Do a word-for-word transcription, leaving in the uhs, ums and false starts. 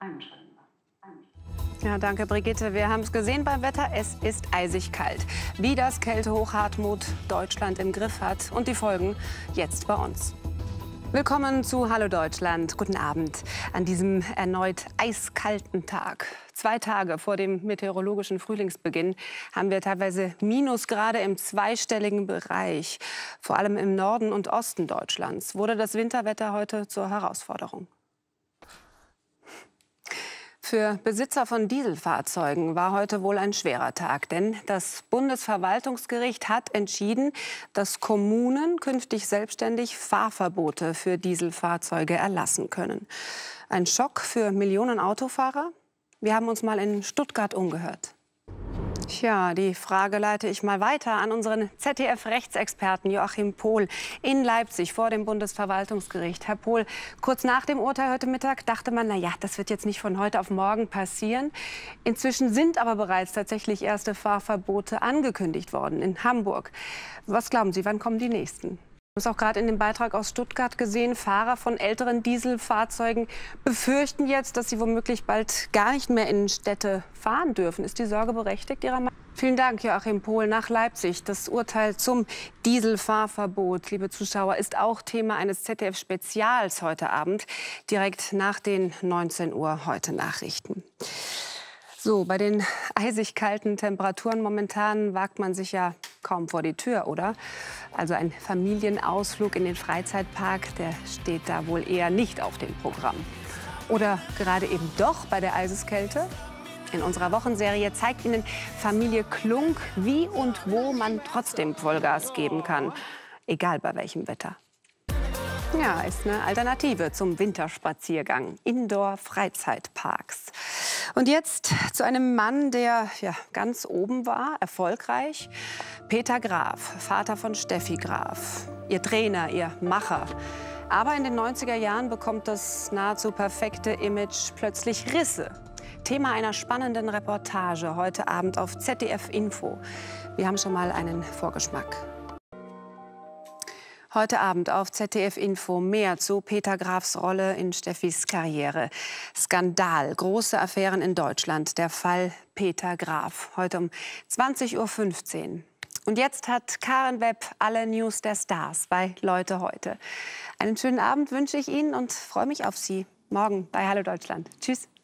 Ja, danke, Brigitte. Wir haben es gesehen beim Wetter. Es ist eisig kalt. Wie das Kältehoch Hartmut Deutschland im Griff hat und die Folgen jetzt bei uns. Willkommen zu Hallo Deutschland. Guten Abend an diesem erneut eiskalten Tag. Zwei Tage vor dem meteorologischen Frühlingsbeginn haben wir teilweise Minusgrade im zweistelligen Bereich. Vor allem im Norden und Osten Deutschlands wurde das Winterwetter heute zur Herausforderung. Für Besitzer von Dieselfahrzeugen war heute wohl ein schwerer Tag, denn das Bundesverwaltungsgericht hat entschieden, dass Kommunen künftig selbstständig Fahrverbote für Dieselfahrzeuge erlassen können. Ein Schock für Millionen Autofahrer? Wir haben uns mal in Stuttgart umgehört. Tja, die Frage leite ich mal weiter an unseren Z D F-Rechtsexperten Joachim Pohl in Leipzig vor dem Bundesverwaltungsgericht. Herr Pohl, kurz nach dem Urteil heute Mittag dachte man, na ja, das wird jetzt nicht von heute auf morgen passieren. Inzwischen sind aber bereits tatsächlich erste Fahrverbote angekündigt worden in Hamburg. Was glauben Sie, wann kommen die nächsten? Wir haben es auch gerade in dem Beitrag aus Stuttgart gesehen. Fahrer von älteren Dieselfahrzeugen befürchten jetzt, dass sie womöglich bald gar nicht mehr in Städte fahren dürfen. Ist die Sorge berechtigt, Ihrer Meinung nach? Vielen Dank, Joachim Pohl, nach Leipzig. Das Urteil zum Dieselfahrverbot, liebe Zuschauer, ist auch Thema eines Z D F-Spezials heute Abend, direkt nach den neunzehn Uhr heute Nachrichten. So, bei den eisig kalten Temperaturen momentan wagt man sich ja kaum vor die Tür, oder? Also ein Familienausflug in den Freizeitpark, der steht da wohl eher nicht auf dem Programm. Oder gerade eben doch bei der Eiseskälte? In unserer Wochenserie zeigt Ihnen Familie Klunk, wie und wo man trotzdem Vollgas geben kann, egal bei welchem Wetter. Ja, ist eine Alternative zum Winterspaziergang. Indoor-Freizeitparks. Und jetzt zu einem Mann, der ja, ganz oben war, erfolgreich. Peter Graf, Vater von Steffi Graf. Ihr Trainer, ihr Macher. Aber in den neunziger Jahren bekommt das nahezu perfekte Image plötzlich Risse. Thema einer spannenden Reportage heute Abend auf Z D F Info. Wir haben schon mal einen Vorgeschmack. Heute Abend auf Z D F Info mehr zu Peter Grafs Rolle in Steffis Karriere. Skandal, große Affären in Deutschland, der Fall Peter Graf. Heute um zwanzig Uhr fünfzehn. Und jetzt hat Karen Webb alle News der Stars bei Leute heute. Einen schönen Abend wünsche ich Ihnen und freue mich auf Sie morgen bei Hallo Deutschland. Tschüss.